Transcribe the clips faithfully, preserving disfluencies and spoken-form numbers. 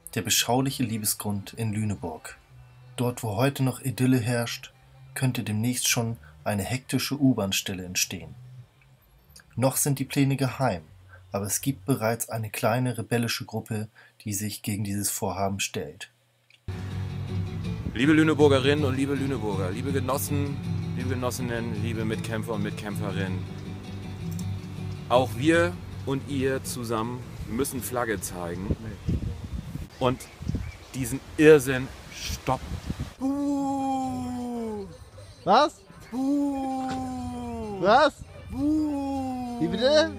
Der beschauliche Liebesgrund in Lüneburg. Dort, wo heute noch Idylle herrscht, könnte demnächst schon eine hektische U-Bahn-Stelle entstehen. Noch sind die Pläne geheim, aber es gibt bereits eine kleine rebellische Gruppe, die sich gegen dieses Vorhaben stellt. Liebe Lüneburgerinnen und liebe Lüneburger, liebe Genossen, liebe Genossinnen, liebe Mitkämpfer und Mitkämpferinnen, auch wir und ihr zusammen müssen Flagge zeigen und diesen Irrsinn stoppen. Buh! Was? Buh! Was? Buh! Wie bitte?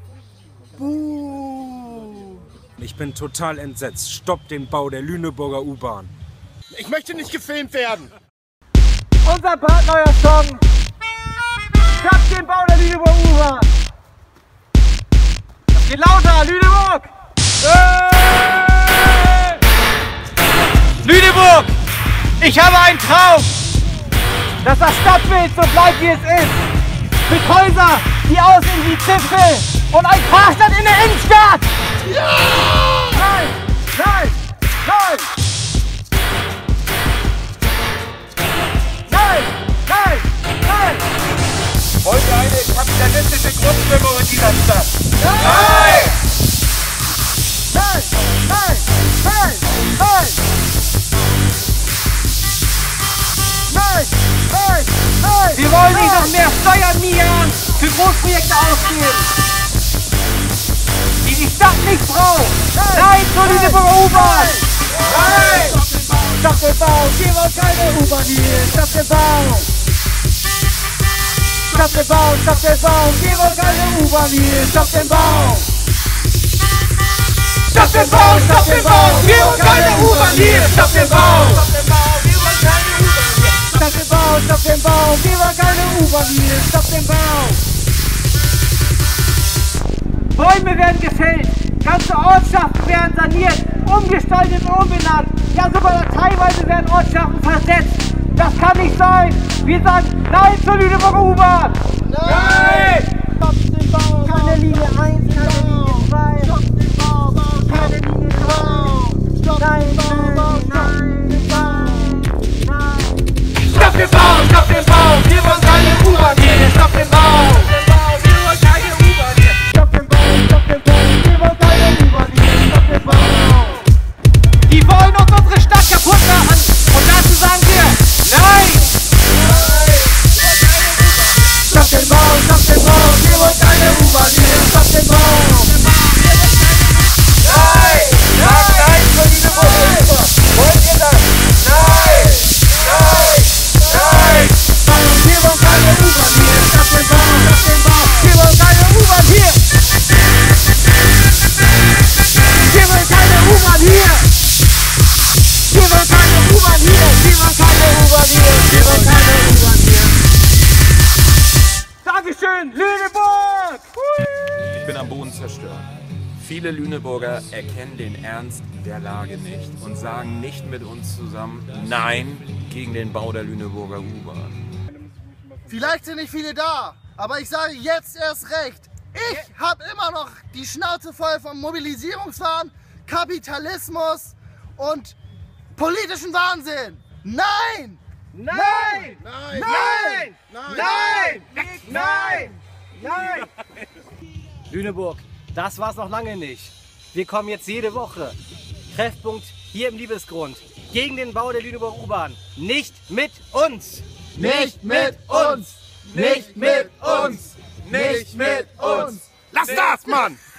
Buh! Ich bin total entsetzt. Stopp den Bau der Lüneburger U-Bahn. Ich möchte nicht gefilmt werden! Unser brandneuer Song! Stoppt den Bau der Lüneburger U-Bahn! Das geht lauter! Lüneburg! Hey! Lüneburg! Ich habe einen Traum! Dass das Stadtbild so bleibt, wie es ist! Mit Häusern, die aussehen wie Zipfel! Und ein Karstadt in der Innenstadt! Ja! Nein! Nein! Nein! Nein! Nein! Nein! Wollt ihr eine kapitalistische Grundstimmung in dieser Stadt? Nein! Nein! Nein! Nein! Nein! Nein! Nein! Nein! Wir wollen nicht noch mehr Steuermilliarden für Großprojekte ausgeben, die die Stadt nicht braucht! Nein, Nein zur Lüneburger U-Bahn! Nein! Stopp den Bau! Wir wollen keine U-Bahn hier! Stopp den Bau! Stopp den Bau! Stopp den Bau! Wir wollen keine U-Bahn hier! Stopp den Bau! Stopp den Bau! Stopp den Bau! Wir wollen keine U-Bahn hier! Stopp den Bau! Stopp den Bau! Stopp den Bau! Wir wollen keine U-Bahn hier! Stopp den Bau! Bäume werden gefällt, ganze Ortschaften werden saniert, umgestaltet und umbenannt. Ja, sogar teilweise werden Ortschaften versetzt. Das kann nicht sein. Wir sagen Nein zur Lüneburger U-Bahn. Nein! Stopp den Bau! Keine Linie eins, keine Linie zwei. Stopp den Bau! Keine Linie drei. Stopp den Bau! Nein, nein, nein. Stopp den Bau! Stopp den Bau! Wir wollen keine U-Bahn hier! Stopp den Bau! Die wollen uns unsere Stadt kaputt machen und dazu sagen wir Nein! Stopp den Bau, stopp den Bau, wir wollen keine U-Bahn hier, stopp den Bau! Nein! Sag Nein für diese U-Bahn! Wollt ihr das? Nein! Nein! Nein! Wir wollen keine U-Bahn hier, stopp den Bau, stopp den Bau, wir wollen keine U-Bahn hier! Wir wollen keine U-Bahn hier! Wir wollen keine U-Bahn hier! Wir wollen keine U-Bahn hier! Wir wollen keine U-Bahn hier! Dankeschön, Lüneburg! Ich bin am Boden zerstört. Viele Lüneburger erkennen den Ernst der Lage nicht und sagen nicht mit uns zusammen Nein gegen den Bau der Lüneburger U-Bahn. Vielleicht sind nicht viele da, aber ich sage jetzt erst recht. Ich habe immer noch die Schnauze voll vom Mobilisierungswahn, Kapitalismus und politischen Wahnsinn. Nein! Nein! Nein! Nein! Nein! Nein! Nein! Lüneburg, das war's noch lange nicht. Wir kommen jetzt jede Woche. Treffpunkt hier im Liebesgrund. Gegen den Bau der Lüneburger U-Bahn. Nicht mit uns! Nicht mit uns! Nicht mit uns! Nicht mit uns! Lass das, Mann!